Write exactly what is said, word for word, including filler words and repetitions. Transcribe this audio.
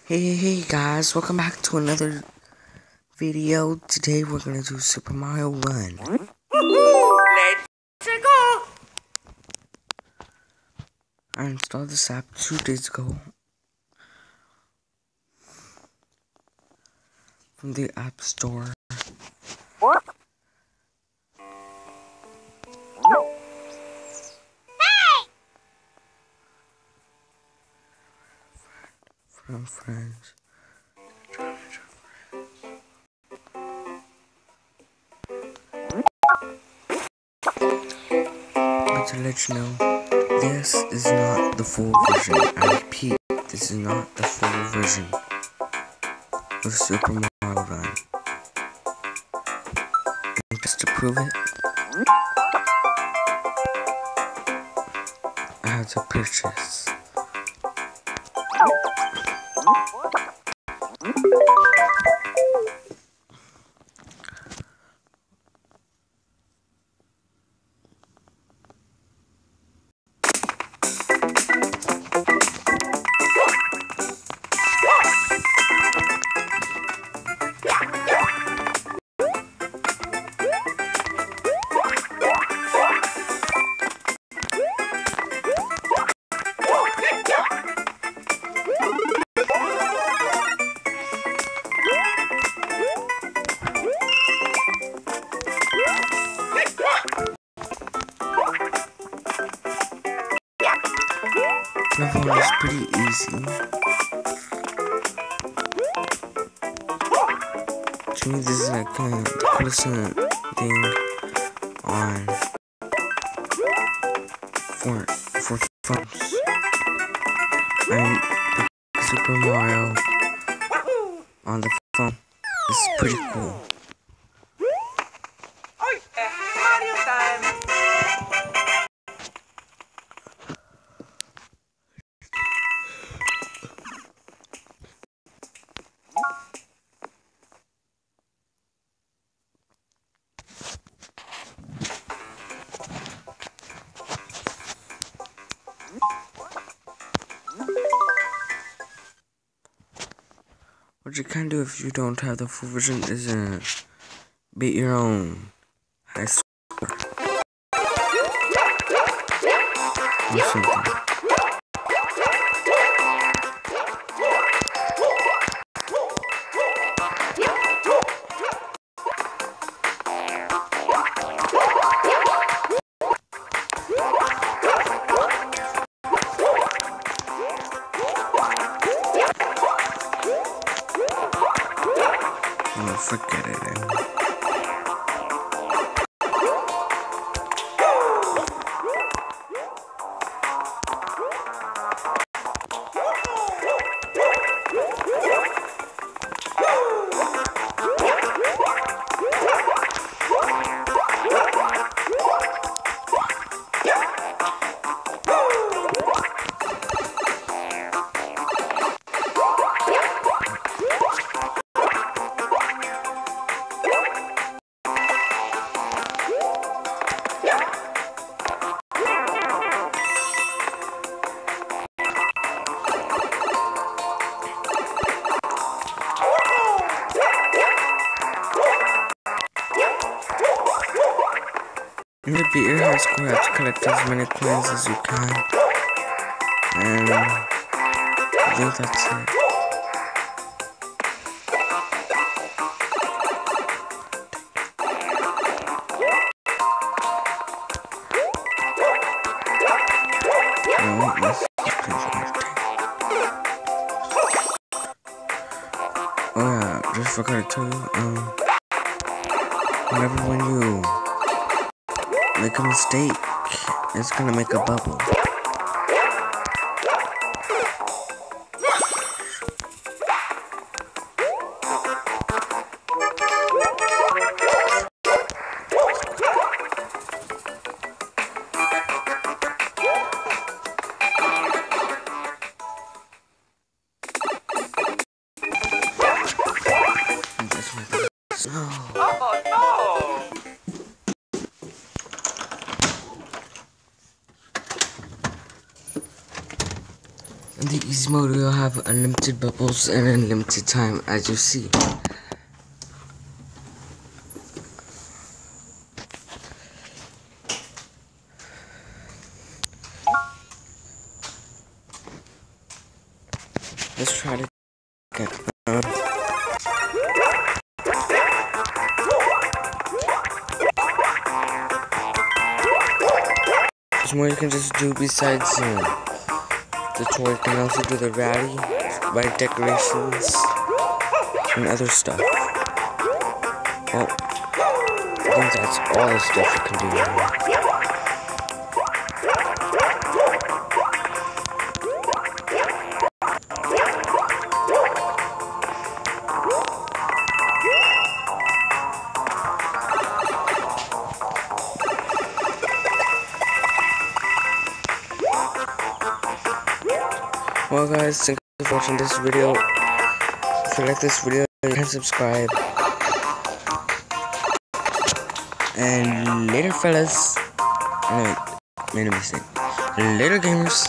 Hey, hey, hey guys, welcome back to another video. Today we're gonna do Super Mario Run. Let's go! I installed this app two days ago from the App Store. From friends. But to let you know, this is not the full version. I repeat, this is not the full version of Super Mario Run. And just to prove it, I have to purchase. Level is pretty easy. To me, this is like uh, the coolest thing on for for phones. I mean, the Super Mario on the phone is pretty cool. Oi, Mario time! What you can do if you don't have the full version is uh, beat your own high score or something. Oh, forget it. In the beat your high score, you have to collect as many coins as you can. And I think that's it. No, this Oh yeah, just forgot to tell you, um, whenever when you make a mistake, it's gonna make a bubble. Oh no! In the easy mode, you'll have unlimited bubbles and unlimited time, as you see. Let's try to get um, there's more you can just do besides um, the toy. You can also do the rally, buy decorations, and other stuff. Well, I think that's all the stuff you can do here. Well guys, thank you for watching this video. If you like this video, you can subscribe. And later fellas, I made a mistake. Later gamers.